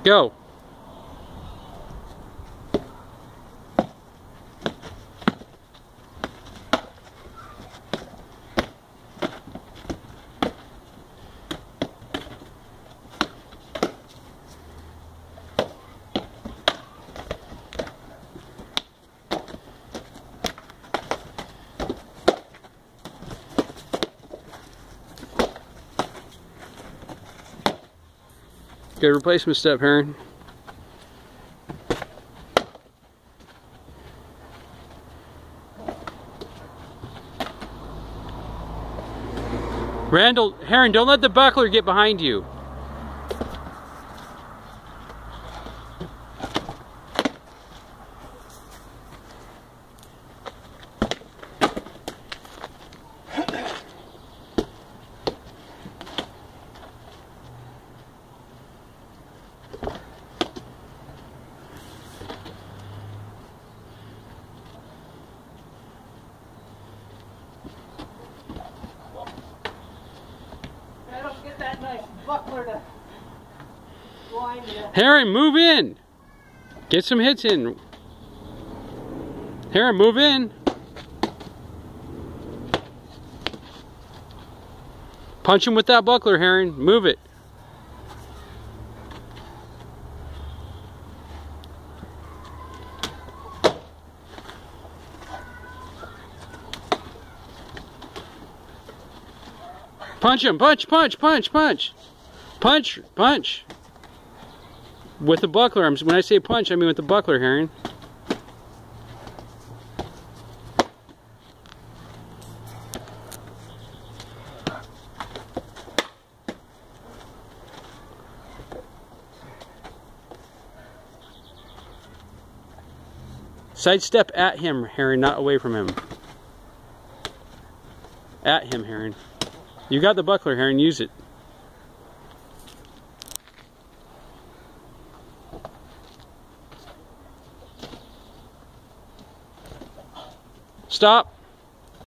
Go. Good replacement step, Haran. Haran, don't let the buckler get behind you. That nice buckler to blind you. Haran, move in. Get some hits in. Haran, move in. Punch him with that buckler, Haran. Move it. Punch him, punch, punch, punch, punch. Punch, punch. With the buckler. When I say punch, I mean with the buckler, Haran. Sidestep at him, Haran, not away from him. At him, Haran. You got the buckler, Haran, use it. Stop.